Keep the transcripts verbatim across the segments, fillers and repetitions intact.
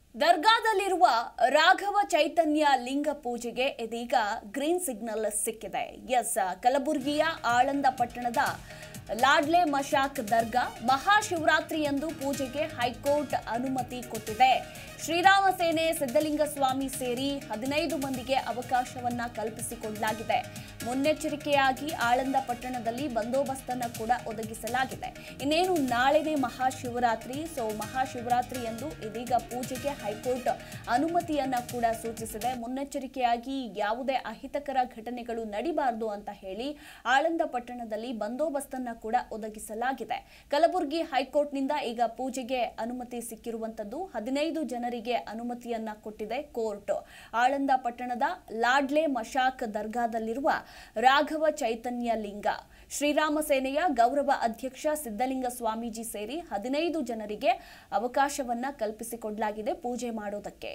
ದರ್ಗಾದಲ್ಲಿರುವ ರಾಘವ ಚೈತನ್ಯ ಲಿಂಗ ಪೂಜೆಗೆ ಇದೀಗ ಗ್ರೀನ್ ಸಿಗ್ನಲ್ ಸಿಕ್ಕಿದೆ. ಎಸ್, ಕಲಬುರಗಿಯ ಆಳಂದ ಪಟ್ಟಣದ ಲಾಡ್ಲೆ ಮಶಾಕ್ ದರ್ಗಾ ಮಹಾಶಿವರಾತ್ರಿಯಂದು ಪೂಜೆಗೆ ಹೈಕೋರ್ಟ್ ಅನುಮತಿ ಕೊಟ್ಟಿದೆ. ಶ್ರೀರಾಮ ಸೇನೆ ಸಿದ್ದಲಿಂಗ ಸ್ವಾಮಿ ಸೇರಿ ಹದಿನೈದು ಮಂದಿಗೆ ಅವಕಾಶವನ್ನ ಕಲ್ಪಿಸಿಕೊಡಲಾಗಿದೆ. ಮುನ್ನೆಚ್ಚರಿಕೆಯಾಗಿ ಆಳಂದ ಪಟ್ಟಣದಲ್ಲಿ ಬಂದೋಬಸ್ತನ್ನು ಕೂಡ ಒದಗಿಸಲಾಗಿದೆ. ಇನ್ನೇನು ನಾಳೆನೇ ಮಹಾಶಿವರಾತ್ರಿ, ಸೊ ಮಹಾಶಿವರಾತ್ರಿಯಂದು ಇದೀಗ ಪೂಜೆಗೆ ಹೈಕೋರ್ಟ್ ಅನುಮತಿಯನ್ನ ಕೂಡ ಸೂಚಿಸಿದೆ. ಮುನ್ನೆಚ್ಚರಿಕೆಯಾಗಿ ಯಾವುದೇ ಅಹಿತಕರ ಘಟನೆಗಳು ನಡೀಬಾರದು ಅಂತ ಹೇಳಿ ಆಳಂದ ಪಟ್ಟಣದಲ್ಲಿ ಬಂದೋಬಸ್ತನ್ನ ಕೂಡ ಒದಗಿಸಲಾಗಿದೆ. ಕಲಬುರಗಿ ಹೈಕೋರ್ಟ್ನಿಂದ ಈಗ ಪೂಜೆಗೆ ಅನುಮತಿ ಸಿಕ್ಕಿರುವಂತದ್ದು. ಹದಿನೈದು ಜನರಿಗೆ ಅನುಮತಿಯನ್ನ ಕೊಟ್ಟಿದೆ ಕೋರ್ಟ್. ಆಳಂದ ಪಟ್ಟಣದ ಲಾಡ್ಲೆ ಮಶಾಕ್ ದರ್ಗಾದಲ್ಲಿರುವ ರಾಘವ ಚೈತನ್ಯ ಲಿಂಗ ಶ್ರೀರಾಮ ಸೇನೆಯ ಗೌರವ ಅಧ್ಯಕ್ಷ ಸಿದ್ದಲಿಂಗ ಸ್ವಾಮೀಜಿ ಸೇರಿ ಹದಿನೈದು ಜನರಿಗೆ ಅವಕಾಶವನ್ನ ಕಲ್ಪಿಸಿಕೊಡಲಾಗಿದೆ ಪೂಜೆ ಮಾಡೋದಕ್ಕೆ.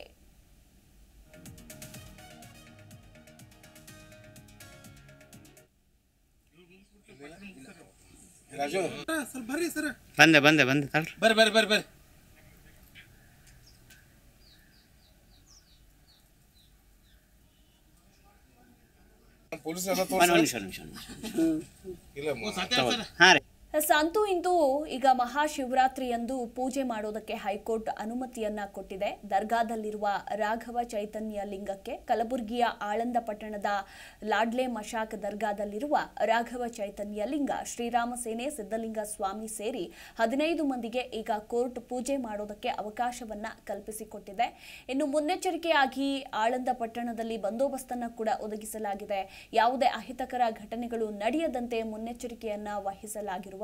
ಬಂದೆ ಬಂದೆ ಬಂದೆ ಬರ್ರಿ ಬರ್ರಿ ಬರ್ರಿ ಬರ್ರಿ ಹಾ ರೀ. ಸಂತೂ ಇಂದು ಈಗ ಮಹಾಶಿವರಾತ್ರಿಯಂದು ಪೂಜೆ ಮಾಡೋದಕ್ಕೆ ಹೈಕೋರ್ಟ್ ಅನುಮತಿಯನ್ನ ಕೊಟ್ಟಿದೆ. ದರ್ಗಾದಲ್ಲಿರುವ ರಾಘವ ಚೈತನ್ಯ ಲಿಂಗಕ್ಕೆ ಕಲಬುರಗಿಯ ಆಳಂದ ಪಟ್ಟಣದ ಲಾಡ್ಲೆ ಮಶಾಕ್ ದರ್ಗಾದಲ್ಲಿರುವ ರಾಘವ ಚೈತನ್ಯ ಲಿಂಗ ಶ್ರೀರಾಮ ಸೇನೆ ಸಿದ್ದಲಿಂಗ ಸ್ವಾಮಿ ಸೇರಿ ಹದಿನೈದು ಮಂದಿಗೆ ಈಗ ಕೋರ್ಟ್ ಪೂಜೆ ಮಾಡೋದಕ್ಕೆ ಅವಕಾಶವನ್ನ ಕಲ್ಪಿಸಿಕೊಟ್ಟಿದೆ. ಇನ್ನು ಮುನ್ನೆಚ್ಚರಿಕೆಯಾಗಿ ಆಳಂದ ಪಟ್ಟಣದಲ್ಲಿ ಬಂದೋಬಸ್ತನ್ನು ಕೂಡ ಒದಗಿಸಲಾಗಿದೆ. ಯಾವುದೇ ಅಹಿತಕರ ಘಟನೆಗಳು ನಡೆಯದಂತೆ ಮುನ್ನೆಚ್ಚರಿಕೆಯನ್ನ ವಹಿಸಲಾಗಿರುವ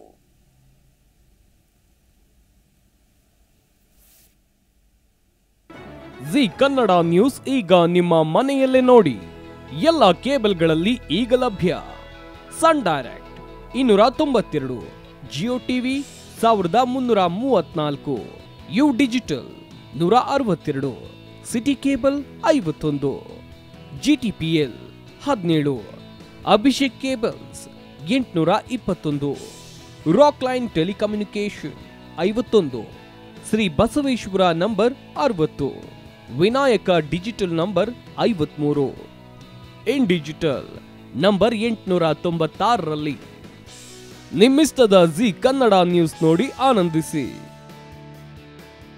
ಜಿ ಕನ್ನಡ ನ್ಯೂಸ್ ಈಗ ನಿಮ್ಮ ಮನೆಯಲ್ಲೇ ನೋಡಿ. ಎಲ್ಲ ಕೇಬಲ್ಗಳಲ್ಲಿ ಈಗ ಲಭ್ಯ. ಸನ್ ಡೈರೆಕ್ಟ್ ಇನ್ನೂರ ತೊಂಬತ್ತೆರಡು, ಜಿಯೋ ಟಿವಿ ಸಾವಿರದ ಮುನ್ನೂರ ಮೂವತ್ನಾಲ್ಕು, ಯು ಡಿಜಿಟಲ್ ನೂರ ಅರವತ್ತೆರಡು, ಸಿಟಿ ಕೇಬಲ್ ಐವತ್ತೊಂದು, ಜಿಟಿಪಿಎಲ್ ಹದಿನೇಳು, ಅಭಿಷೇಕ್ ಕೇಬಲ್ಸ್ ಎಂಟುನೂರ ಇಪ್ಪತ್ತೊಂದು, ರಾಕ್ ಲೈನ್ ಟೆಲಿಕಮ್ಯುನಿಕೇಶನ್ ಐವತ್ತೊಂದು, ಶ್ರೀ ಬಸವೇಶ್ವರ ನಂಬರ್ ಅರವತ್ತು, ವಿನಾಯಕ ಡಿಜಿಟಲ್ ನಂಬರ್ ಐವತ್ಮೂರು, ಇನ್ ಡಿಜಿಟಲ್ ನಂಬರ್ ಎಂಟುನೂರ ತೊಂಬತ್ತಾರರಲ್ಲಿ. ನಿಮ್ಮಿಸ್ತದ ಜಿ ಕನ್ನಡ ನ್ಯೂಸ್ ನೋಡಿ ಆನಂದಿಸಿ.